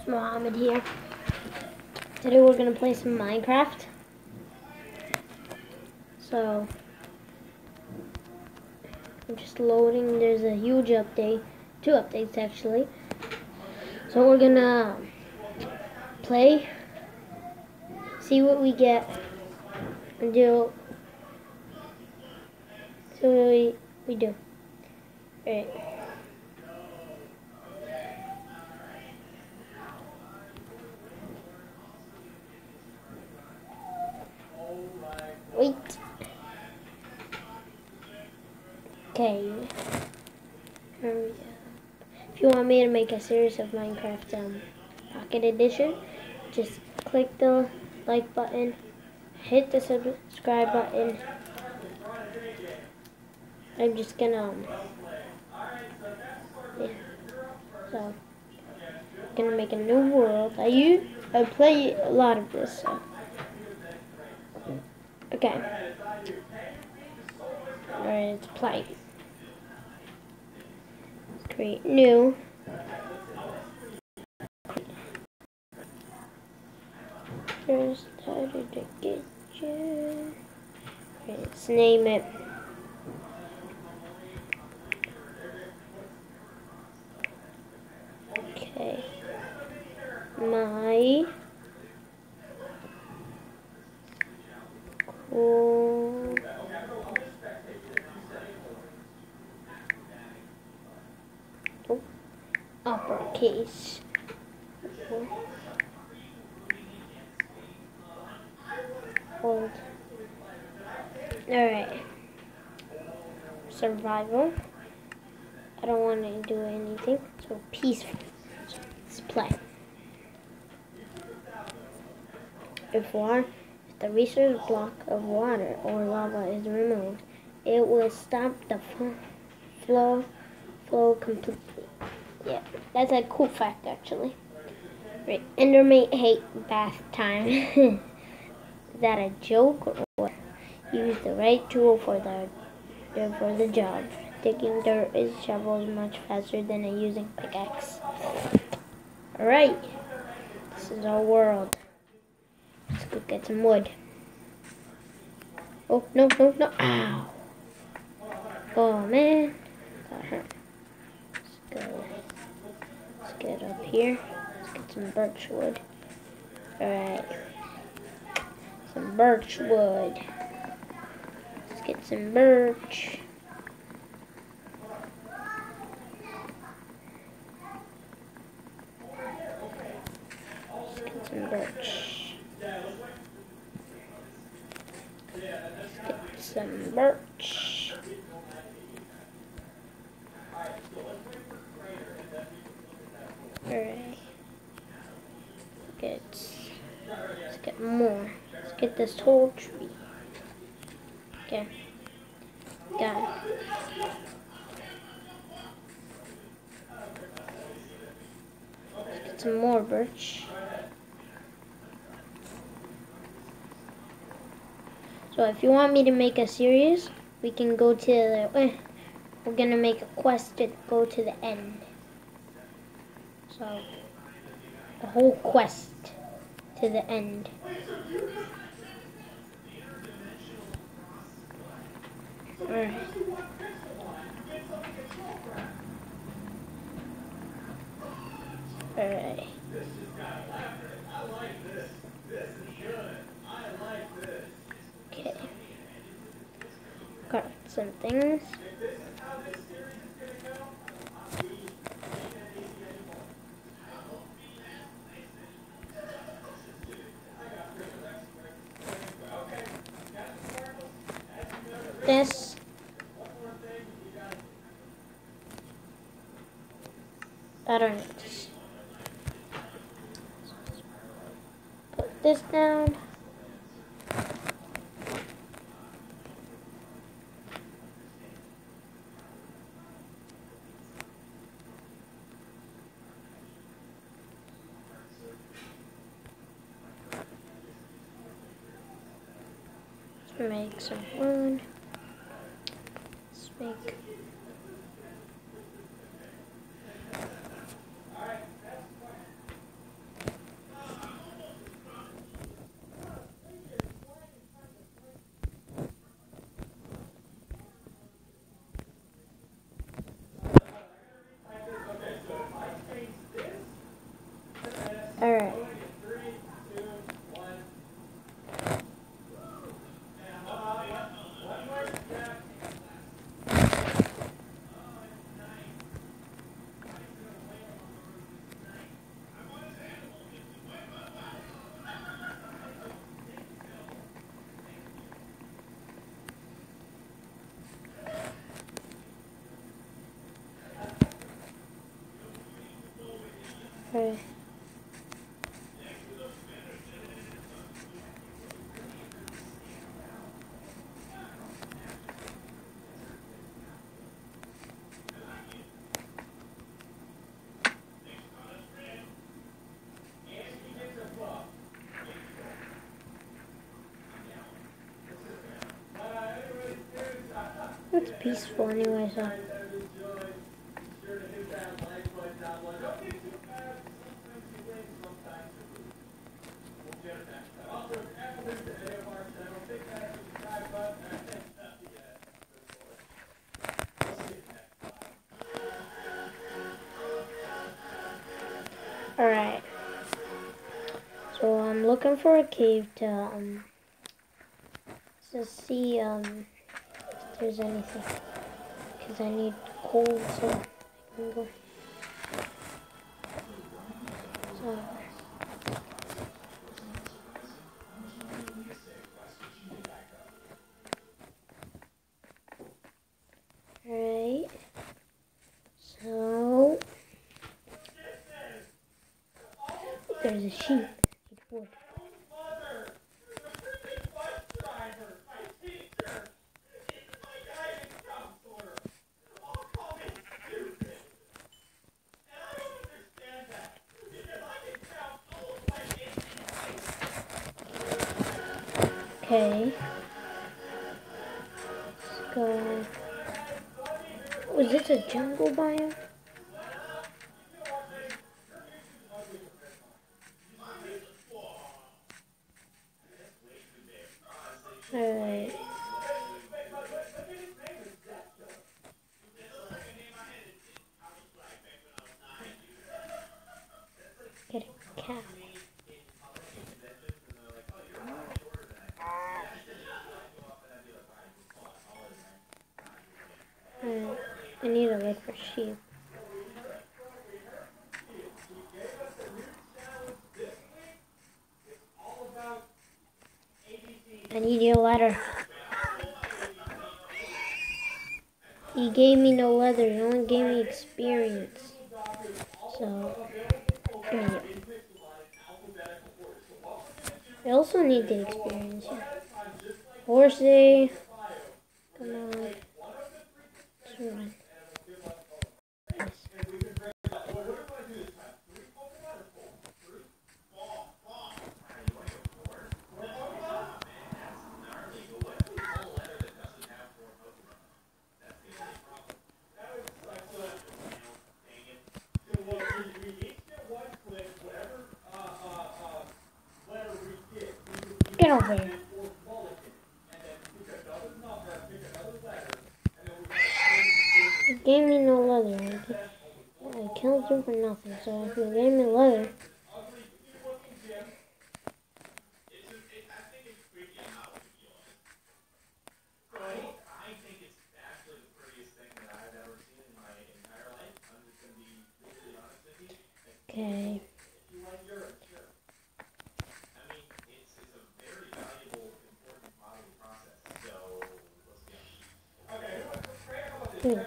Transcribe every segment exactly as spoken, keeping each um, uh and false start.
Mohammed here. Today we're gonna play some Minecraft. So I'm just loading. There's a huge update, two updates actually. So we're gonna play, see what we get, and do. See what we we do. All right. Wait. Okay. Hurry up. If you want me to make a series of Minecraft um, Pocket Edition, just click the like button, hit the subscribe button. I'm just gonna, um, yeah. So, I'm gonna make a new world. I use, I play a lot of this. So. Okay. Alright, let's play. Let's create new. First, started the kitchen. Okay, let's name it. Okay. My cool oh, uppercase. Hold. Alright. Survival. I don't want to do anything. So peaceful. So let's play. If water, if the resource block of water or lava is removed, it will stop the flow flow completely. Yeah, that's a cool fact actually. Right, Endermate hate bath time. Is that a joke or use the right tool for the for the job? Digging dirt is shovels much faster than using pickaxe. Alright, this is our world. Let's go get some wood. Oh, no, no, no. Ow. Oh, man. Got hurt. Let's go. Let's get up here. Let's get some birch wood. Alright. Some birch wood. Let's get some birch. Let's get some birch. Let's get some birch. Alright. Get, let's get more. Let's get this whole tree. Okay. Got it. Let's get some more birch. So if you want me to make a series, we can go to the, eh, we're gonna make a quest to go to the end. So, the whole quest to the end. Alright. Alright. Okay. Got some things. This. I don't need this. Put this down. Let's make some wood. Let's make Alright. Okay. It's peaceful anyway, so. Alright. So I'm looking for a cave to um to see um if there's anything. Cause I need coal so I can go. So Alright. So there's a sheep. Wood. Okay. Let's go. Was this a jungle biome? Alright. Get a cow. Alright. I need to look for sheep. I need your letter. He gave me no leather, he only gave me experience. So, yeah. I also need the experience, yeah. Horsey. Come on. Let's run. Get over here. He gave me no leather. I killed you for nothing, so if you gave me leather. Okay. Here.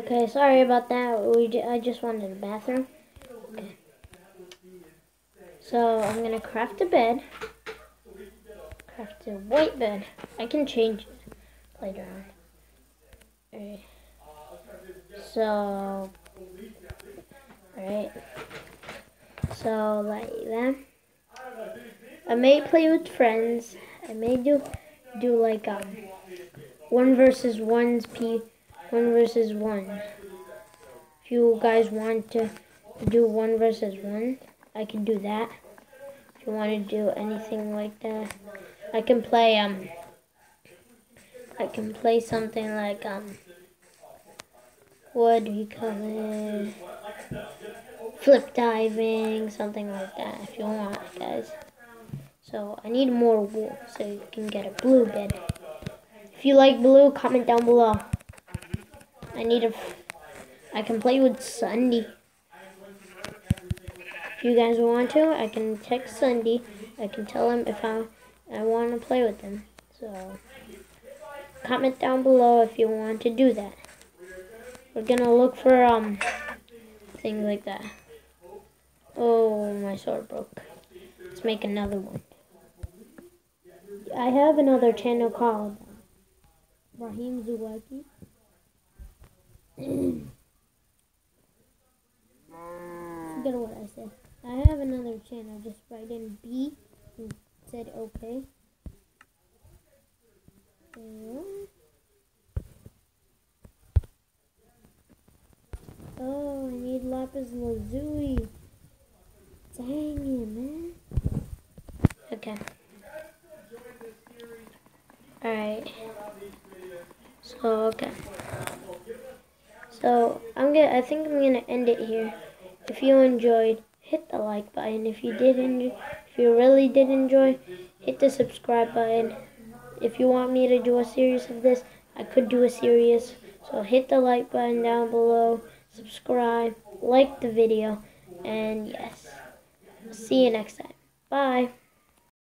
Okay, sorry about that. We j I just wanted a bathroom. Okay. So I'm gonna craft a bed. Craft a white bed. I can change it later on. Alright. So, alright. So like that. I may play with friends. I may do do like um one versus one's p one versus one. If you guys want to do one versus one, I can do that. If you want to do anything like that, I can play um I can play something like um what do you call it? Flip diving, something like that if you want, guys. So I need more wool so you can get a blue bed. If you like blue, comment down below. I need a I can play with Sunday. If you guys want to, I can text Sunday. I can tell him if I I want to play with him. So comment down below if you want to do that. We're gonna look for um things like that. Oh, my sword broke. Let's make another one. I have another channel called Raheem Zuwaki. Forget what I said. I have another channel. Just write in B and said okay. Oh, I need lapis lazuli. Dang it, man. Okay. Alright. So, okay. So, I'm gonna, I think I'm gonna end it here. If you enjoyed, hit the like button. If you did enjoy, if you really did enjoy, hit the subscribe button. If you want me to do a series of this, I could do a series. So hit the like button down below, subscribe, like the video, and yes. See you next time. Bye.